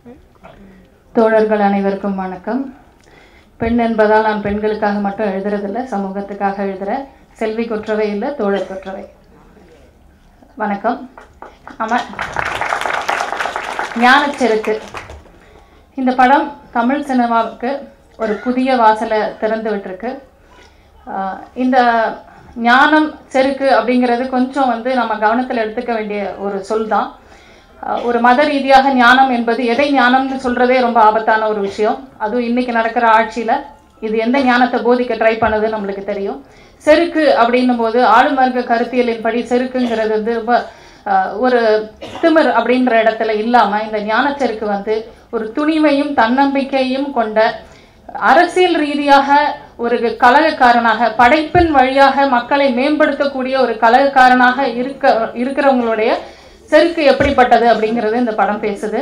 தோழர்கள் அனைவருக்கும் வணக்கம். பெண் என்பதால் நான் பெண்களுக்காக மட்டும் எழுதுறதில்லை, சமூகத்துக்காக எழுதுகிறேன். செல்வி கொற்றவை இல்லை, தோழர் கொற்றவை. வணக்கம். ஆமாம், ஞானச்செருக்கு இந்த படம் தமிழ் சினிமாவுக்கு ஒரு புதிய வாசலை திறந்து விட்டுருக்கு. இந்த ஞானம் செருக்கு அப்படிங்கிறது கொஞ்சம் நம்ம கவனத்தில் எடுத்துக்க வேண்டிய ஒரு சொல் தான். ஒரு மத ரீதியாக ஞானம் என்பது எதை ஞானம்னு சொல்கிறதே ரொம்ப ஆபத்தான ஒரு விஷயம். அதுவும் இன்றைக்கி நடக்கிற ஆட்சியில் இது எந்த ஞானத்தை போதிக்க ட்ரை பண்ணுதுன்னு நம்மளுக்கு தெரியும். செருக்கு அப்படின்னும் போது ஆளும் வர்க்க கருத்தியலின் படி செருக்குங்கிறது ரொம்ப ஒரு திமிர் அப்படின்ற இடத்துல இல்லாமல் இந்த ஞானச்செருக்கு ஒரு துணிவையும் தன்னம்பிக்கையும் கொண்ட அரசியல் ரீதியாக ஒரு கலகக்காரனாக, படைப்பின் வழியாக மக்களை மேம்படுத்தக்கூடிய ஒரு கலகக்காரனாக இருக்கிறவங்களுடைய செருக்கு எப்படிப்பட்டது அப்படிங்கிறது இந்த படம் பேசுது.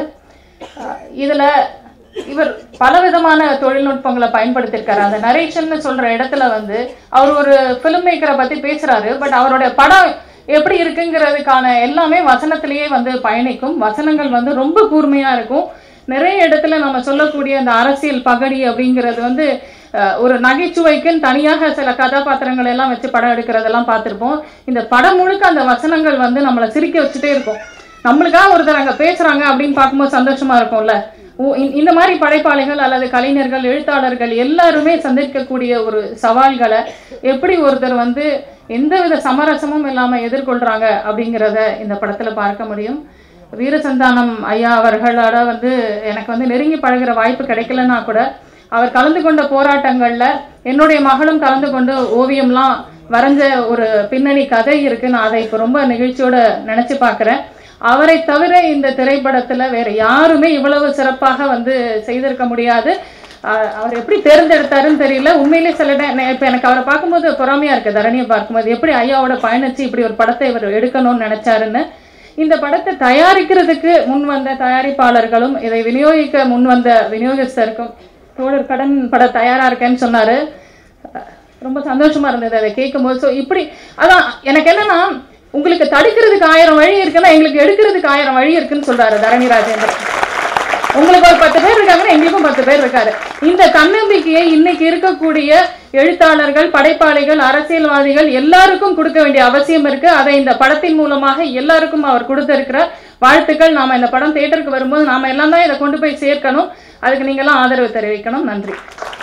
இதில் இவர் பலவிதமான தொழில்நுட்பங்களை பயன்படுத்தியிருக்காரு. அந்த நரேஷன்னு சொல்கிற இடத்துல அவர் ஒரு ஃபிலிம் மேக்கரை பற்றி பேசுகிறாரு. பட் அவருடைய படம் எப்படி இருக்குங்கிறதுக்கான எல்லாமே வசனத்திலேயே பயணிக்கும். வசனங்கள் ரொம்ப கூர்மையாக இருக்கும். நிறைய இடத்துல நம்ம சொல்லக்கூடிய அந்த அரசியல் பகடி அப்படிங்கிறது ஒரு நகைச்சுவைக்குன்னு தனியாக சில கதாபாத்திரங்கள் எல்லாம் வச்சு படம் எடுக்கிறதெல்லாம் பார்த்துருப்போம். இந்த படம் முழுக்க அந்த வசனங்கள் நம்மளை சிரிக்க வச்சுட்டே இருக்கும். நம்மளுக்காக ஒருத்தர் அங்கே பேசுகிறாங்க அப்படின்னு பார்க்கும்போது சந்தோஷமாக இருக்கும்ல. இந்த மாதிரி படைப்பாளிகள் அல்லது கலைஞர்கள், எழுத்தாளர்கள் எல்லாருமே சந்திக்கக்கூடிய ஒரு சவால்களை எப்படி ஒருத்தர் எந்தவித சமரசமும் இல்லாமல் எதிர்கொள்கிறாங்க அப்படிங்கிறத இந்த படத்தில் பார்க்க முடியும். வீரசந்தானம் ஐயா அவர்களோட எனக்கு நெருங்கி பழகிற வாய்ப்பு கிடைக்கலன்னா கூட அவர் கலந்து கொண்ட போராட்டங்களில் என்னுடைய மகளும் கலந்து கொண்டு ஓவியம்லாம் வரைஞ்ச ஒரு பின்னணி கதை இருக்குது. நான் அதை இப்போ ரொம்ப நிகழ்ச்சியோடு நினச்சி பார்க்குறேன். அவரை தவிர இந்த திரைப்படத்தில் வேறு யாருமே இவ்வளவு சிறப்பாக செய்திருக்க முடியாது. அவர் எப்படி தேர்ந்தெடுத்தாருன்னு தெரியல. உண்மையிலே சில இப்போ எனக்கு அவரை பார்க்கும்போது பொறாமையாக இருக்குது. தரணியை பார்க்கும்போது எப்படி ஐயாவோட பயணிச்சு இப்படி ஒரு படத்தை இவர் எடுக்கணும்னு நினச்சாருன்னு. இந்த படத்தை தயாரிக்கிறதுக்கு முன்வந்த தயாரிப்பாளர்களும் இதை விநியோகிக்க முன்வந்த விநியோகஸ்தருக்கும் தோழர் கடன் பட தயாராக இருக்கேன்னு சொன்னார். ரொம்ப சந்தோஷமாக இருந்தது அதை கேட்கும்போது. ஸோ இப்படி அதான் எனக்கு என்னன்னா, உங்களுக்கு தடுக்கிறதுக்கு 1000 வழி இருக்குன்னா எங்களுக்கு எடுக்கிறதுக்கு 1000 வழி இருக்குன்னு சொல்கிறாரு தரணி ராஜேந்திரன். உங்களுக்கு ஒரு 10 பேர் இருக்காங்கன்னா எங்களுக்கும் 10 பேர் இருக்காரு. இந்த தன்னம்பிக்கையை இன்னைக்கு இருக்கக்கூடிய எழுத்தாளர்கள், படைப்பாளிகள், அரசியல்வாதிகள் எல்லாருக்கும் கொடுக்க வேண்டிய அவசியம் இருக்கு. அதை இந்த படத்தின் மூலமாக எல்லாருக்கும் அவர் கொடுத்திருக்கிற வாழ்த்துக்கள். நாம இந்த படம் தியேட்டருக்கு வரும்போது நாம எல்லாம் தான் இதை கொண்டு போய் சேர்க்கணும். அதுக்கு நீங்களாம் ஆதரவு தெரிவிக்கணும். நன்றி.